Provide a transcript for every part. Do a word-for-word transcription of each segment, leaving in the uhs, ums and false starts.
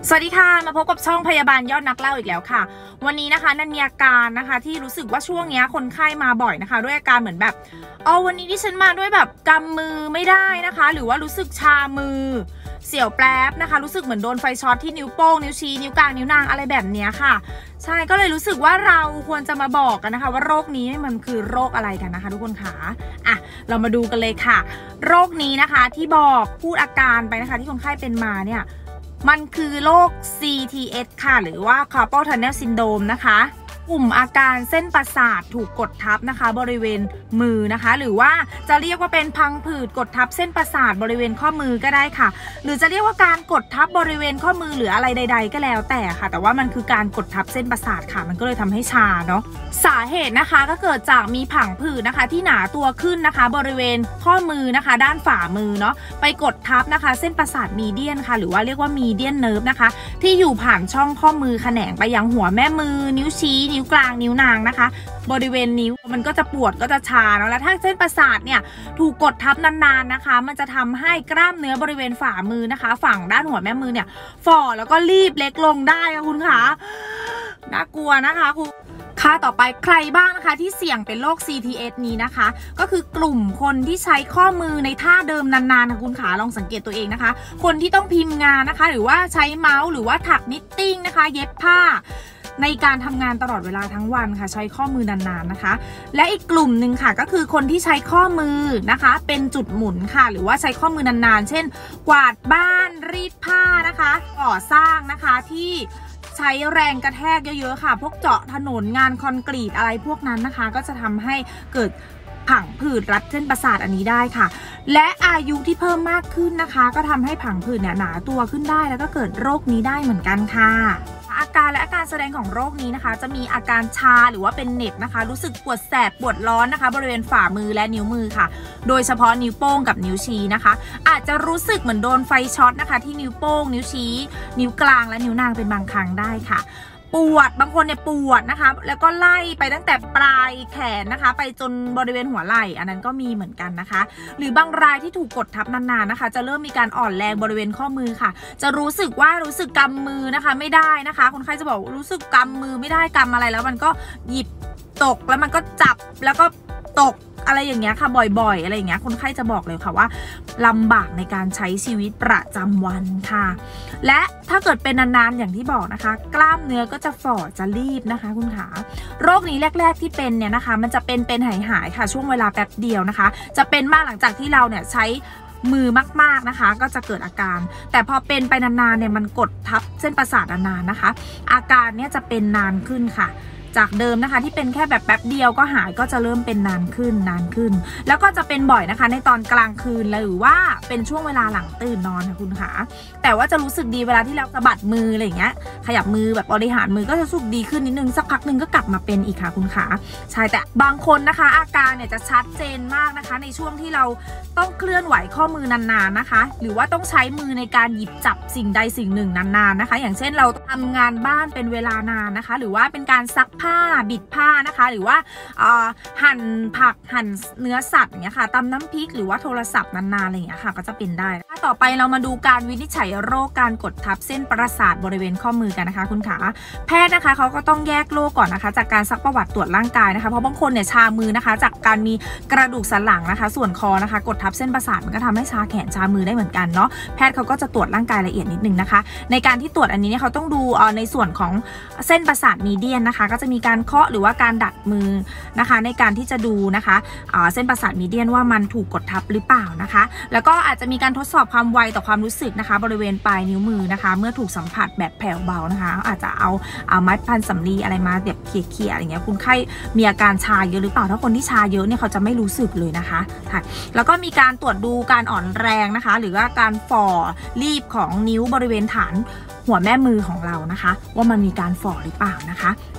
สวัสดีค่ะมาพบกับช่องพยาบาลยอดนักเล่าอีกแล้วค่ะวันนี้นะคะนันมีอาการนะคะที่รู้สึกว่าช่วงนี้คนไข้มาบ่อยนะคะด้วยอาการเหมือนแบบอ๋อวันนี้ที่ฉันมาด้วยแบบกำมือไม่ได้นะคะหรือว่ารู้สึกชามือเสียวแปรบนะคะรู้สึกเหมือนโดนไฟช็อตที่นิ้วโป้งนิ้วชี้นิ้วกลางนิ้วนางอะไรแบบนี้ค่ะใช่ก็เลยรู้สึกว่าเราควรจะมาบอกกันนะคะว่าโรคนี้มันคือโรคอะไรกันนะคะทุกคนค่ะอ่ะเรามาดูกันเลยค่ะโรคนี้นะคะที่บอกพูดอาการไปนะคะที่คนไข้เป็นมาเนี่ยมันคือโรค ซี ที เอส ค่ะหรือว่า Carpal Tunnel Syndrome นะคะกลุ่มอาการเส้นประสาทถูกกดทับนะคะบริเวณมือนะคะหรือว่าจะเรียกว่าเป็นพังผืดกดทับเส้นประสาทบริเวณข้อมือก็ได้ค่ะหรือจะเรียกว่าการกดทับบริเวณข้อมือหรืออะไรใดๆก็แล้วแต่ค่ะแต่ว่ามันคือการกดทับเส้นประสาทค่ะมันก็เลยทำให้ชาเนาะสาเหตุนะคะก็เกิดจากมีผังผืดนะคะที่หนาตัวขึ้นนะคะบริเวณข้อมือนะคะด้านฝ่ามือเนาะไปกดทับนะคะเส้นประสาทมีเดียนค่ะหรือว่าเรียกว่ามีเดียนเนิร์ฟนะคะที่อยู่ผ่านช่องข้อมือแขนงไปยังหัวแม่มือนิ้วชี้นิ้วกลางนิ้วนางนะคะบริเวณนิ้วมันก็จะปวดก็จะชาเนาะแล้วถ้าเส้นประสาทเนี่ยถูกกดทับนานๆนะคะมันจะทำให้กล้ามเนื้อบริเวณฝ่ามือนะคะฝั่งด้านหัวแม่มือเนี่ยฝ่อแล้วก็รีบเล็กลงได้ค่ะคุณคะน่ากลัวนะคะคุณค่ะต่อไปใครบ้างนะคะที่เสี่ยงเป็นโรค ซี ที เอส นี้นะคะก็คือกลุ่มคนที่ใช้ข้อมือในท่าเดิมนานๆค่ะคุณขาลองสังเกตตัวเองนะคะคนที่ต้องพิมพ์งานนะคะหรือว่าใช้เมาส์หรือว่าถักนิตติ้งนะคะเย็บผ้าในการทำงานตลอดเวลาทั้งวันค่ะใช้ข้อมือนานๆนะคะและอีกกลุ่มหนึ่งค่ะก็คือคนที่ใช้ข้อมือนะคะเป็นจุดหมุนค่ะหรือว่าใช้ข้อมือนานๆเช่นกวาดบ้านรีดผ้านะคะก่อสร้างนะคะที่ใช้แรงกระแทกเยอะๆค่ะพวกเจาะถนนงานคอนกรีตอะไรพวกนั้นนะคะก็จะทำให้เกิดผังผืดรัดเส้นประสาทอันนี้ได้ค่ะและอายุที่เพิ่มมากขึ้นนะคะก็ทำให้ผังผืดเนี่ยหนาตัวขึ้นได้แล้วก็เกิดโรคนี้ได้เหมือนกันค่ะอาการและอาการแสดงของโรคนี้นะคะจะมีอาการชาหรือว่าเป็นเหน็บนะคะรู้สึกปวดแสบปวดร้อนนะคะบริเวณฝ่ามือและนิ้วมือค่ะโดยเฉพาะนิ้วโป้งกับนิ้วชี้นะคะอาจจะรู้สึกเหมือนโดนไฟช็อตนะคะที่นิ้วโป้งนิ้วชี้นิ้วกลางและนิ้วนางเป็นบางครั้งได้ค่ะปวดบางคนเนี่ยปวดนะคะแล้วก็ไล่ไปตั้งแต่ปลายแขนนะคะไปจนบริเวณหัวไหล่อันนั้นก็มีเหมือนกันนะคะหรือบางรายที่ถูกกดทับนานๆนะคะจะเริ่มมีการอ่อนแรงบริเวณข้อมือค่ะจะรู้สึกว่ารู้สึกกำมือนะคะไม่ได้นะคะคนไข้จะบอกรู้สึกกำมือไม่ได้กำอะไรแล้วมันก็หยิบตกแล้วมันก็จับแล้วก็ตกอะไรอย่างเงี้ยค่ะบ่อยๆอะไรอย่างเงี้ยคนไข้จะบอกเลยค่ะว่าลำบากในการใช้ชีวิตประจำวันค่ะและถ้าเกิดเป็นนานๆอย่างที่บอกนะคะกล้ามเนื้อก็จะฝ่อจะรีบนะคะคุณขาโรคนี้แรกๆที่เป็นเนี่ยนะคะมันจะเป็นเป็นหายๆค่ะช่วงเวลาแป๊บเดียวนะคะจะเป็นมากหลังจากที่เราเนี่ยใช้มือมากๆนะคะก็จะเกิดอาการแต่พอเป็นไปนานๆเนี่ยมันกดทับเส้นประสาทนานๆนะคะอาการเนี่ยจะเป็นนานขึ้นค่ะจากเดิมนะคะที่เป็นแค่แบบแป๊บเดียวก็หายก็จะเริ่มเป็นนานขึ้นนานขึ้นแล้วก็จะเป็นบ่อยนะคะในตอนกลางคืนหรือว่าเป็นช่วงเวลาหลังตื่นนอนค่ะคุณคะแต่ว่าจะรู้สึกดีเวลาที่เราสะบัดมืออะไรอย่างเงี้ยขยับมือแบบบริหารมือก็จะรู้สึกดีขึ้นนิดนึงสักพักหนึ่งก็กลับมาเป็นอีกค่ะคุณคะใช่แต่บางคนนะคะอาการเนี่ยจะชัดเจนมากนะคะในช่วงที่เราต้องเคลื่อนไหวข้อมือนานๆนะคะหรือว่าต้องใช้มือในการหยิบจับสิ่งใดสิ่งหนึ่งนานๆนะคะอย่างเช่นเราทำงานบ้านเป็นเวลานานนะคะหรือว่าเป็นการซักผ้าบิดผ้านะคะหรือว่าหั่นผักหั่นเนื้อสัตว์อย่างเงี้ยค่ะตำน้ำพริกหรือว่าโทรศัพท์นานๆอะไรอย่างเงี้ยค่ะก็จะเป็นได้ต่อไปเรามาดูการวินิจฉัยโรคการกดทับเส้นประสาทบริเวณข้อมือกันนะคะคุณขาแพทย์นะคะเขาก็ต้องแยกโรคก่อนนะคะจากการซักประวัติตรวจร่างกายนะคะเพราะบางคนเนี่ยชามือนะคะจากการมีกระดูกสันหลังนะคะส่วนคอนะคะกดทับเส้นประสาทมันก็ทำให้ชาแขนชามือได้เหมือนกันเนาะแพทย์เขาก็จะตรวจร่างกายละเอียดนิดนึงนะคะในการที่ตรวจอันนี้เนี่ยเขาต้องดูในส่วนของเส้นประสาทมีเดียนนะคะก็จะมีการเคาะหรือว่าการดัดมือนะคะในการที่จะดูนะคะเส้นประสาทมีเดียนว่ามันถูกกดทับหรือเปล่านะคะแล้วก็อาจจะมีการทดสอบความไวต่อความรู้สึกนะคะบริเวณปลายนิ้วมือนะคะเมื่อถูกสัมผัสแบบแผ่วเบานะคะอาจจะเอาเอาไม้พันสำลีอะไรมาแบบเขี่ยๆอะไรเงี้ยคุณไข้มีอาการชาเยอะหรือเปล่าถ้าคนที่ชาเยอะเนี่ยเขาจะไม่รู้สึกเลยนะคะแล้วก็มีการตรวจดูการอ่อนแรงนะคะหรือว่าการฝ่อรีบของนิ้วบริเวณฐานหัวแม่มือของเรานะคะว่ามันมีการฝ่อหรือเปล่านะคะค่ะ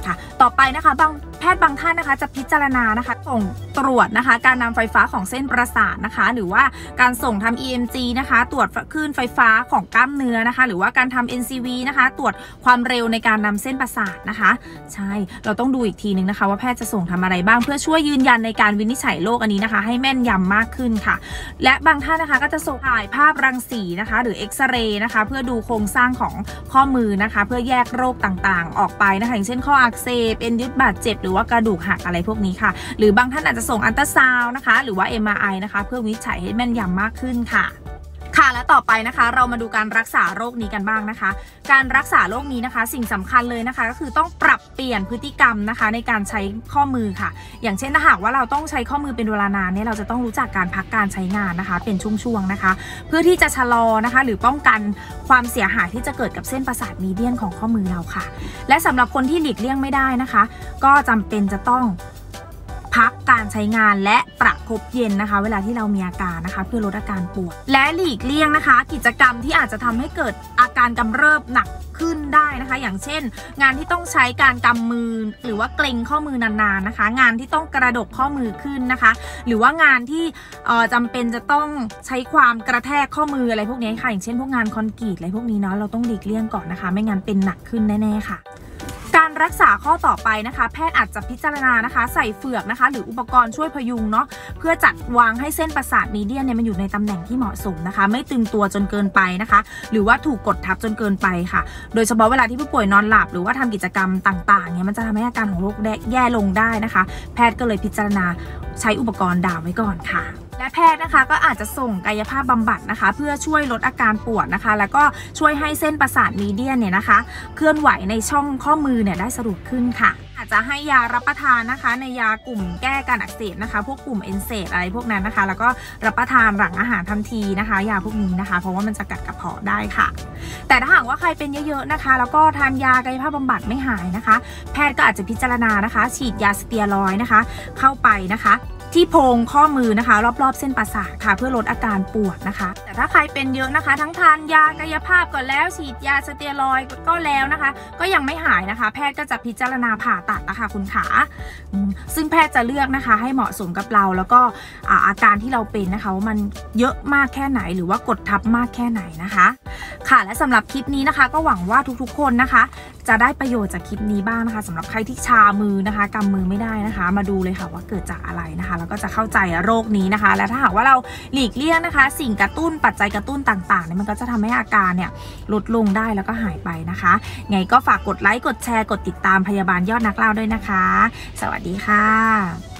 ต่อไปนะคะบางแพทย์บางท่านนะคะจะพิจารณานะคะส่งตรวจนะคะการนำไฟฟ้าของเส้นประสาทนะคะหรือว่าการส่งทำ อี เอ็ม จี นะคะตรวจคลื่นไฟฟ้าของกล้ามเนื้อนะคะหรือว่าการทำ เอ็น ซี วี นะคะตรวจความเร็วในการนำเส้นประสาทนะคะใช่เราต้องดูอีกทีนึงนะคะว่าแพทย์จะส่งทำอะไรบ้างเพื่อช่วยยืนยันในการวินิจฉัยโรคอันนี้นะคะให้แม่นยำมากขึ้นค่ะและบางท่านนะคะก็จะส่งถ่ายภาพรังสีนะคะหรือเอ็กซเรย์นะคะเพื่อดูโครงสร้างของข้อมือนะคะเพื่อแยกโรคต่างๆออกไปนะคะอย่างเช่นข้ออักเสบเอ็นยึดบาดเจ็บหรือว่ากระดูกหักอะไรพวกนี้ค่ะหรือบางท่านอาจจะส่งอัลตราซาวน์นะคะหรือว่า เอ็ม อาร์ ไอ นะคะเพื่อวินิจฉัยให้แม่นยำมากขึ้นค่ะค่ะและต่อไปนะคะเรามาดูการรักษาโรคนี้กันบ้างนะคะการรักษาโรคนี้นะคะสิ่งสำคัญเลยนะคะก็คือต้องปรับเปลี่ยนพฤติกรรมนะคะในการใช้ข้อมือค่ะอย่างเช่นถ้าหากว่าเราต้องใช้ข้อมือเป็นเวลานานเนี่ยเราจะต้องรู้จักการพักการใช้งานนะคะเป็นช่วงๆนะคะเพื่อที่จะชะลอนะคะหรือป้องกันความเสียหายที่จะเกิดกับเส้นประสาทมีเดียนของข้อมือเราค่ะและสำหรับคนที่หลีกเลี่ยงไม่ได้นะคะก็จำเป็นจะต้องพักการใช้งานและประคบเย็นนะคะเวลาที่เรามีอาการนะคะเพื่อลดอาการปวดและหลีกเลี่ยงนะคะกิจกรรมที่อาจจะทำให้เกิดอาการกำเริบหนักขึ้นได้นะคะอย่างเช่นงานที่ต้องใช้การกำมือหรือว่าเกร็งข้อมือนานๆนะคะงานที่ต้องกระดกข้อมือขึ้นนะคะหรือว่างานที่จำเป็นจะต้องใช้ความกระแทกข้อมืออะไรพวกนี้ค่ะอย่างเช่นพวกงานคอนกรีตอะไรพวกนี้เนาะเราต้องหลีกเลี่ยงก่อนนะคะไม่งั้นเป็นหนักขึ้นแน่ๆค่ะการรักษาข้อต่อไปนะคะแพทย์อาจจะพิจารณานะคะใส่เฟือกนะคะหรืออุปกรณ์ช่วยพยุงเนาะเพื่อจัดวางให้เส้นประสาทมีเดียนเนี่ยมันอยู่ในตำแหน่งที่เหมาะสมนะคะไม่ตึงตัวจนเกินไปนะคะหรือว่าถูกกดทับจนเกินไปค่ะโดยเฉพาะเวลาที่ผู้ป่วยนอนหลับหรือว่าทำกิจกรรมต่างๆเนี่ยมันจะทำให้อาการของโรคแย่ลงได้นะคะแพทย์ก็เลยพิจารณาใช้อุปกรณ์ดามไว้ก่อนค่ะและแพทย์นะคะก็อาจจะส่งกายภาพบำบัดนะคะเพื่อช่วยลดอาการปวดนะคะแล้วก็ช่วยให้เส้นประสาทมีเดียนเนี่ยนะคะเคลื่อนไหวในช่องข้อมือเนี่ยได้สะดวกขึ้นค่ะอาจจะให้ยารับประทานนะคะในยากลุ่มแก้การอักเสบนะคะพวกกลุ่มเอนเซดอะไรพวกนั้นนะคะแล้วก็รับประทานหลังอาหารทันทีนะคะยาพวกนี้นะคะเพราะว่ามันจะกัดกระเพาะได้ค่ะแต่ถ้าหากว่าใครเป็นเยอะๆนะคะแล้วก็ทานยากายภาพบำบัดไม่หายนะคะแพทย์ก็อาจจะพิจารณานะคะฉีดยาสเตียรอยด์นะคะเข้าไปนะคะที่โพรงข้อมือนะคะรอบๆเส้นประสาทค่ะเพื่อลดอาการปวดนะคะแต่ถ้าใครเป็นเยอะนะคะทั้งทานยากายภาพก่อนแล้วฉีดยาสเตียรอยด์ก็แล้วนะคะก็ยังไม่หายนะคะแพทย์ก็จะพิจารณาผ่าตัดนะคะคุณขาซึ่งแพทย์จะเลือกนะคะให้เหมาะสมกับเราแล้วก็อาการที่เราเป็นนะคะว่ามันเยอะมากแค่ไหนหรือว่ากดทับมากแค่ไหนนะคะค่ะและสำหรับคลิปนี้นะคะก็หวังว่าทุกๆคนนะคะจะได้ประโยชน์จากคลิปนี้บ้างนะคะสำหรับใครที่ชามือนะคะกำมือไม่ได้นะคะมาดูเลยค่ะว่าเกิดจากอะไรนะคะแล้วก็จะเข้าใจโรคนี้นะคะและถ้าหากว่าเราหลีกเลี่ยงนะคะสิ่งกระตุ้นปัจจัยกระตุ้นต่างๆเนี่ยมันก็จะทำให้อาการเนี่ยลดลงได้แล้วก็หายไปนะคะไงก็ฝากกดไลค์กดแชร์กดติดตามพยาบาลยอดนักเล่าด้วยนะคะสวัสดีค่ะ